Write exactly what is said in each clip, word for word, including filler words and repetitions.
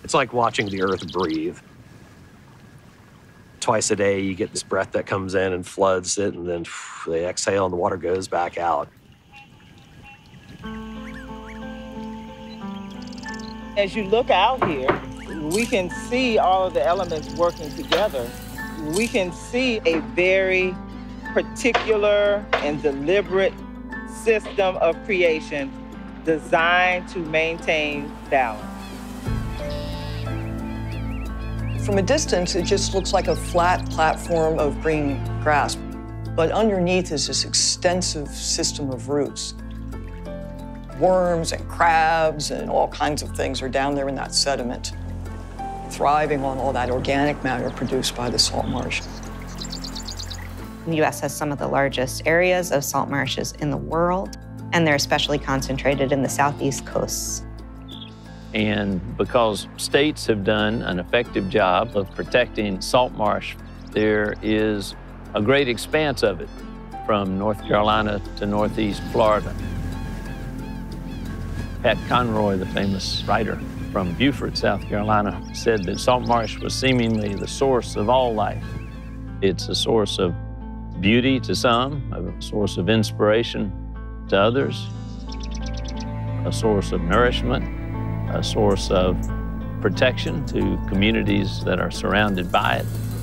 It's like watching the earth breathe. Twice a day, you get this breath that comes in and floods it, and then they exhale and the water goes back out. As you look out here, we can see all of the elements working together. We can see a very particular and deliberate system of creation designed to maintain balance. From a distance, it just looks like a flat platform of green grass. But underneath is this extensive system of roots. Worms and crabs and all kinds of things are down there in that sediment, thriving on all that organic matter produced by the salt marsh. The U S has some of the largest areas of salt marshes in the world, and they're especially concentrated in the southeast coasts. And because states have done an effective job of protecting salt marsh, there is a great expanse of it from North Carolina to northeast Florida. Pat Conroy, the famous writer from Beaufort, South Carolina, said that salt marsh was seemingly the source of all life. It's a source of beauty to some, a source of inspiration to others, a source of nourishment, a source of protection to communities that are surrounded by it.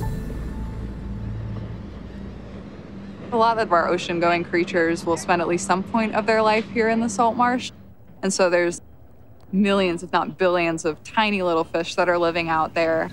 A lot of our ocean-going creatures will spend at least some point of their life here in the salt marsh. And so there's millions, if not billions, of tiny little fish that are living out there.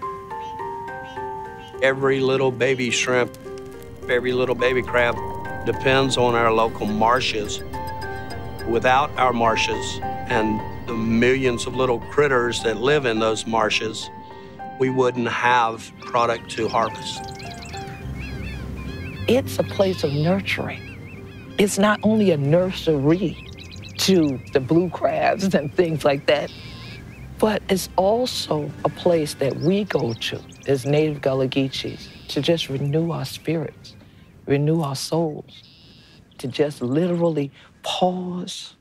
Every little baby shrimp, every little baby crab depends on our local marshes. Without our marshes and the millions of little critters that live in those marshes, we wouldn't have product to harvest. It's a place of nurturing. It's not only a nursery to the blue crabs and things like that, but it's also a place that we go to as native Gullah Geechees to just renew our spirits, renew our souls, to just literally pause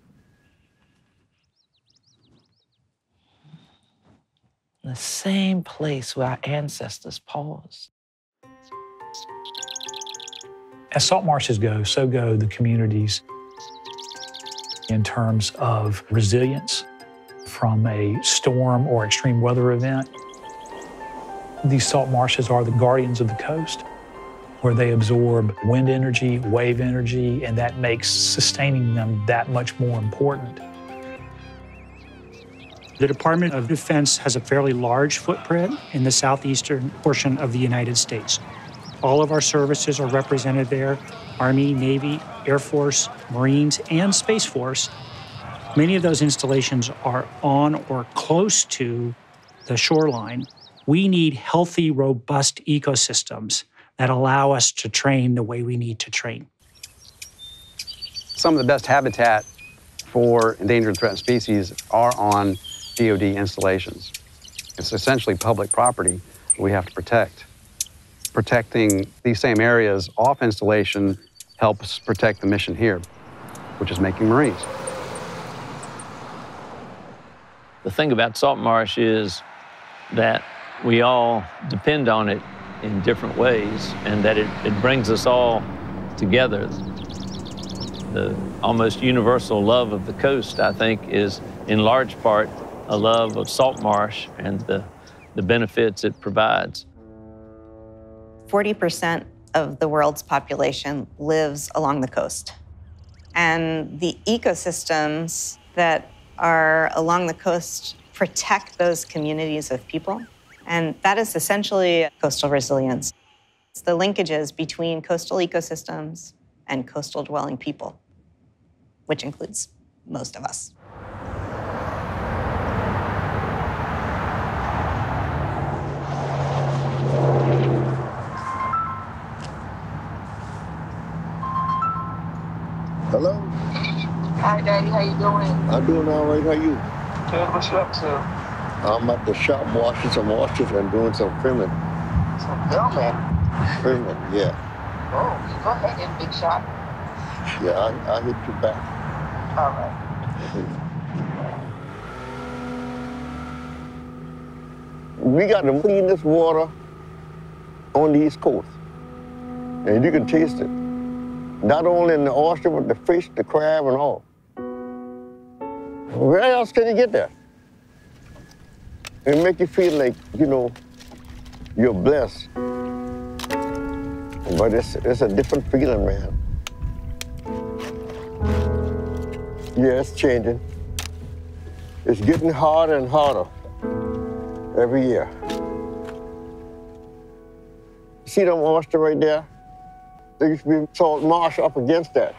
in the same place where our ancestors paused. As salt marshes go, so go the communities in terms of resilience from a storm or extreme weather event. These salt marshes are the guardians of the coast, where they absorb wind energy, wave energy, and that makes sustaining them that much more important. The Department of Defense has a fairly large footprint in the southeastern portion of the United States. All of our services are represented there: Army, Navy, Air Force, Marines, and Space Force. Many of those installations are on or close to the shoreline. We need healthy, robust ecosystems that allow us to train the way we need to train. Some of the best habitat for endangered and threatened species are on D O D installations. It's essentially public property that we have to protect. Protecting these same areas off installation helps protect the mission here, which is making Marines. The thing about salt marsh is that we all depend on it in different ways, and that it, it brings us all together. The almost universal love of the coast, I think, is in large part a love of salt marsh and the, the benefits it provides. forty percent of the world's population lives along the coast. And the ecosystems that are along the coast protect those communities of people. And that is essentially coastal resilience. It's the linkages between coastal ecosystems and coastal dwelling people, which includes most of us. Hello? Hi, Daddy. How you doing? I'm doing all right. How you? Good. What's you up to? I'm at the shop washing some washes and doing some trimming. Some filming? Trimming, yeah. Oh, go ahead then, big shot. Yeah, I, I hit you back. All right. We got the cleanest water on the East Coast. And you can taste it. Not only in the oyster, but the fish, the crab, and all. Where else can you get that? It make you feel like, you know, you're blessed. But it's, it's a different feeling, man. Yeah, it's changing. It's getting harder and harder every year. See them oyster right there? There used to be salt marsh up against that.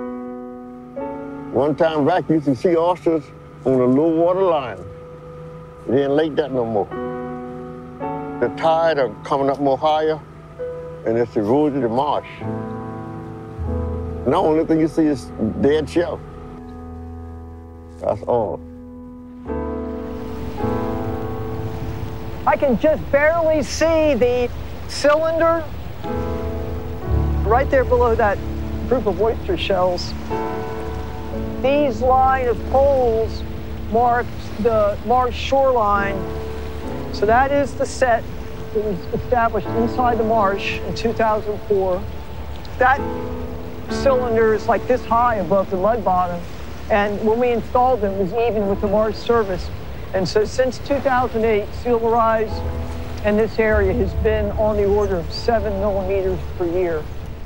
One time back, you used to see oysters on the low water line. They ain't like that no more. The tide are coming up more higher, and it's eroded the marsh. Now, the only thing you see is dead shell. That's all. I can just barely see the cylinder right there below that group of oyster shells. These line of poles mark the Marsh shoreline. So that is the set that was established inside the marsh in two thousand four. That cylinder is like this high above the mud bottom. And when we installed them, it was even with the Marsh service. And so since two thousand eight, sea level rise in this area has been on the order of seven millimeters per year.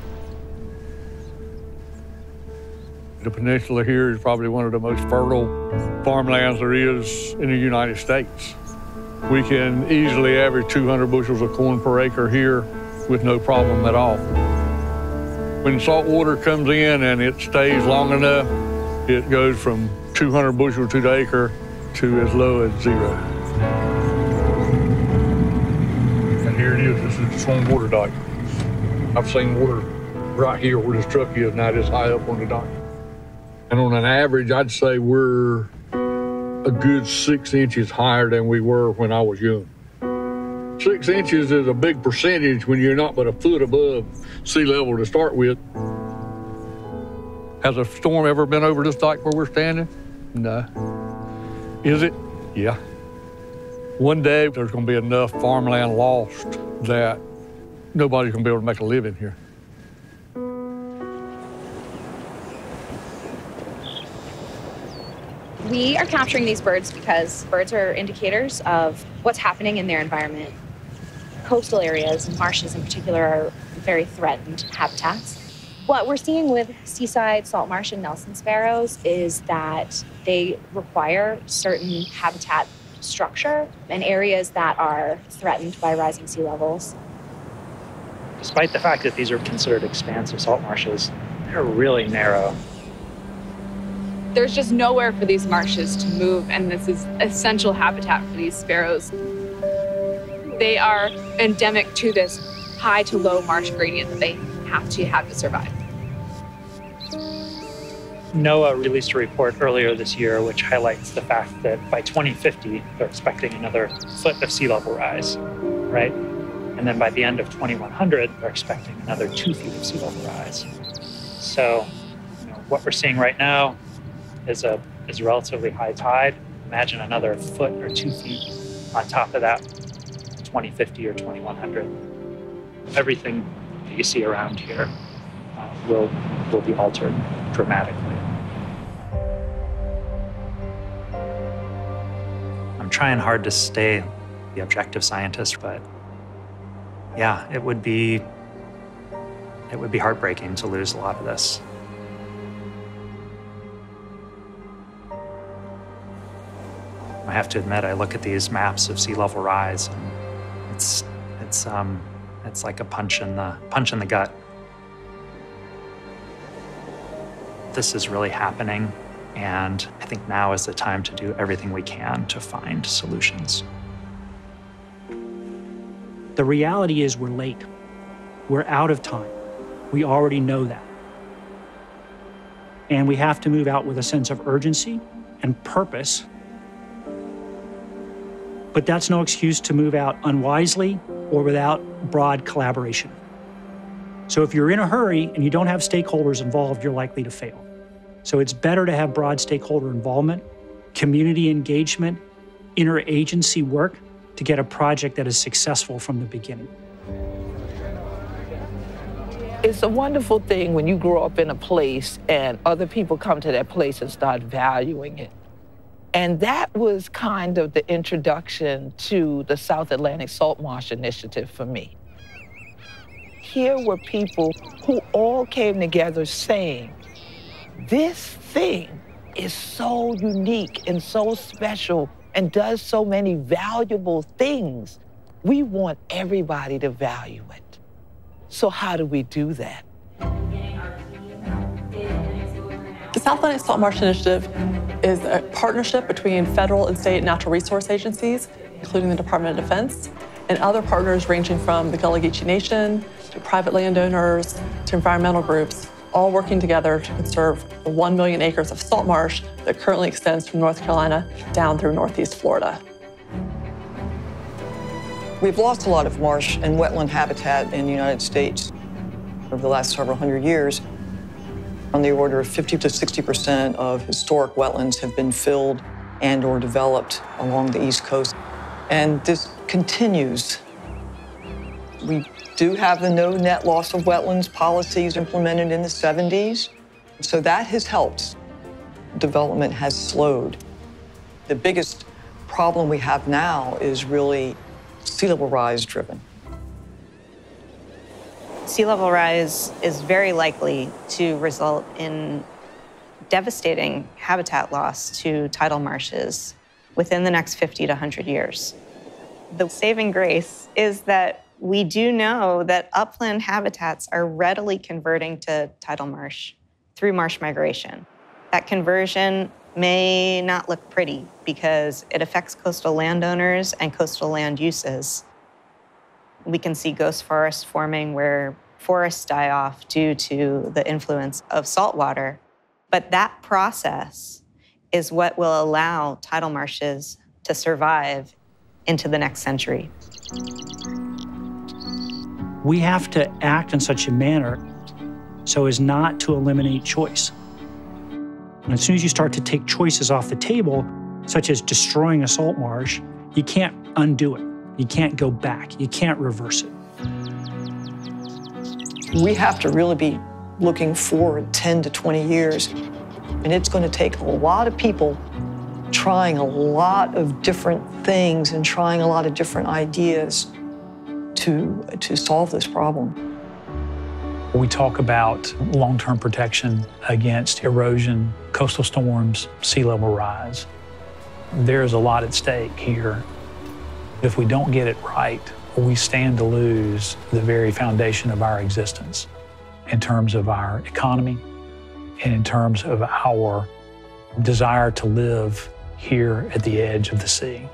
The peninsula here is probably one of the most fertile farmlands there is in the United States. We can easily average two hundred bushels of corn per acre here with no problem at all. When salt water comes in and it stays long enough, it goes from two hundred bushels to the acre to as low as zero. And here it is, this is the storm water dike. I've seen water right here where this truck is now, this high up on the dike. And on an average, I'd say we're a good six inches higher than we were when I was young. Six inches is a big percentage when you're not but a foot above sea level to start with. Has a storm ever been over this dike where we're standing? No. Is it? Yeah. One day there's gonna be enough farmland lost that nobody's gonna be able to make a living here. We are capturing these birds because birds are indicators of what's happening in their environment. Coastal areas, and marshes in particular, are very threatened habitats. What we're seeing with seaside salt marsh and Nelson sparrows is that they require certain habitat structure in areas that are threatened by rising sea levels. Despite the fact that these are considered expansive salt marshes, they're really narrow. There's just nowhere for these marshes to move, and this is essential habitat for these sparrows. They are endemic to this high to low marsh gradient that they have to have to survive. NOAA released a report earlier this year which highlights the fact that by twenty fifty, they're expecting another foot of sea level rise, right? And then by the end of twenty-one hundred, they're expecting another two feet of sea level rise. So, you know, what we're seeing right now is a is a relatively high tide. Imagine another foot or two feet on top of that, twenty fifty or twenty-one hundred. Everything that you see around here uh, will will be altered dramatically. I'm trying hard to stay the objective scientist, but yeah, it would be it would be heartbreaking to lose a lot of this. I have to admit, I look at these maps of sea level rise, and it's it's um it's like a punch in the punch in the gut. This is really happening, and I think now is the time to do everything we can to find solutions. The reality is we're late. We're out of time. We already know that. And we have to move out with a sense of urgency and purpose. But that's no excuse to move out unwisely or without broad collaboration. So if you're in a hurry and you don't have stakeholders involved, you're likely to fail. So it's better to have broad stakeholder involvement, community engagement, interagency work, to get a project that is successful from the beginning. It's a wonderful thing when you grow up in a place and other people come to that place and start valuing it. And that was kind of the introduction to the South Atlantic Salt Marsh Initiative for me. Here were people who all came together saying, this thing is so unique and so special and does so many valuable things. We want everybody to value it. So how do we do that? The South Atlantic Salt Marsh Initiative is a partnership between federal and state natural resource agencies, including the Department of Defense, and other partners ranging from the Gullah Geechee Nation to private landowners to environmental groups, all working together to conserve the one million acres of salt marsh that currently extends from North Carolina down through Northeast Florida. We've lost a lot of marsh and wetland habitat in the United States over the last several hundred years. On the order of fifty to sixty percent of historic wetlands have been filled and or developed along the East Coast. And this continues. We do have the no net loss of wetlands policies implemented in the seventies. So that has helped. Development has slowed. The biggest problem we have now is really sea level rise driven. Sea level rise is very likely to result in devastating habitat loss to tidal marshes within the next fifty to one hundred years. The saving grace is that we do know that upland habitats are readily converting to tidal marsh through marsh migration. That conversion may not look pretty because it affects coastal landowners and coastal land uses. We can see ghost forests forming where forests die off due to the influence of saltwater. But that process is what will allow tidal marshes to survive into the next century. We have to act in such a manner so as not to eliminate choice. And as soon as you start to take choices off the table, such as destroying a salt marsh, you can't undo it. You can't go back. You can't reverse it. We have to really be looking forward ten to twenty years. And it's going to take a lot of people trying a lot of different things and trying a lot of different ideas to, to solve this problem. We talk about long-term protection against erosion, coastal storms, sea level rise. There's a lot at stake here. If we don't get it right, we stand to lose the very foundation of our existence in terms of our economy and in terms of our desire to live here at the edge of the sea.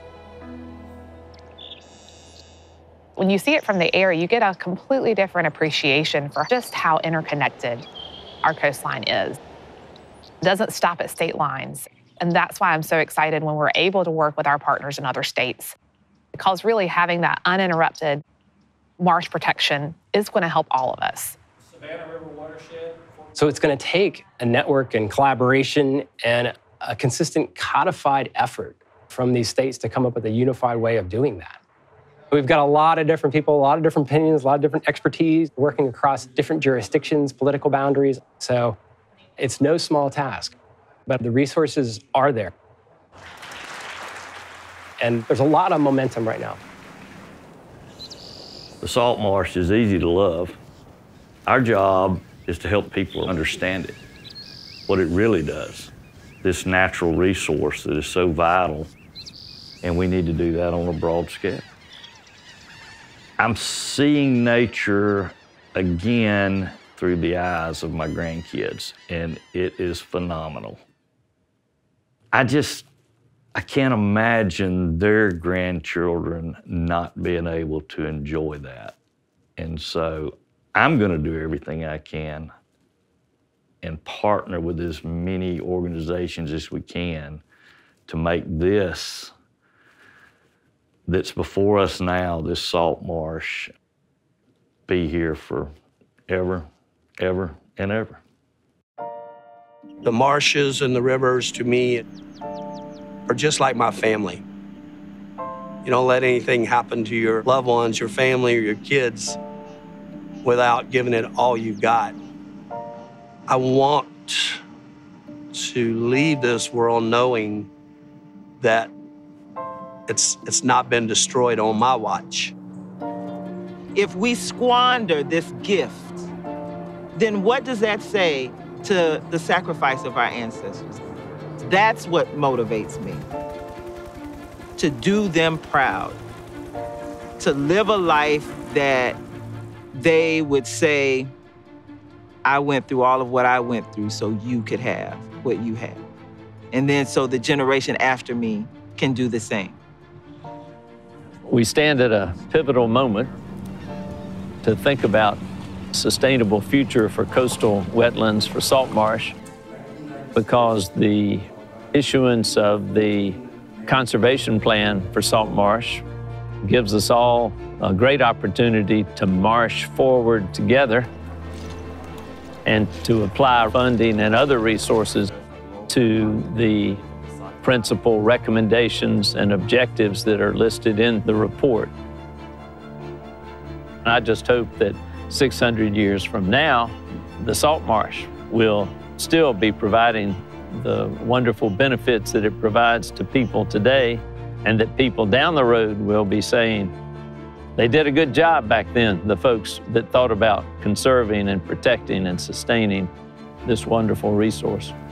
When you see it from the air, you get a completely different appreciation for just how interconnected our coastline is. It doesn't stop at state lines. And that's why I'm so excited when we're able to work with our partners in other states. Because really having that uninterrupted marsh protection is going to help all of us. So it's going to take a network and collaboration and a consistent codified effort from these states to come up with a unified way of doing that. We've got a lot of different people, a lot of different opinions, a lot of different expertise, working across different jurisdictions, political boundaries. So it's no small task, but the resources are there. And there's a lot of momentum right now. The salt marsh is easy to love. Our job is to help people understand it, what it really does, this natural resource that is so vital, and we need to do that on a broad scale. I'm seeing nature again through the eyes of my grandkids, and it is phenomenal. I just, I can't imagine their grandchildren not being able to enjoy that. And so I'm gonna do everything I can and partner with as many organizations as we can to make this that's before us now, this salt marsh, be here for ever, ever, and ever. The marshes and the rivers, to me, are just like my family. You don't let anything happen to your loved ones, your family, or your kids without giving it all you've got. I want to leave this world knowing that it's, it's not been destroyed on my watch. If we squander this gift, then what does that say to the sacrifice of our ancestors? That's what motivates me. To do them proud. To live a life that they would say, I went through all of what I went through so you could have what you have. And then so the generation after me can do the same. We stand at a pivotal moment to think about sustainable future for coastal wetlands, for salt marsh, because the issuance of the conservation plan for salt marsh gives us all a great opportunity to march forward together and to apply funding and other resources to the principal recommendations and objectives that are listed in the report. I just hope that six hundred years from now, the salt marsh will still be providing the wonderful benefits that it provides to people today, and that people down the road will be saying, they did a good job back then, the folks that thought about conserving and protecting and sustaining this wonderful resource.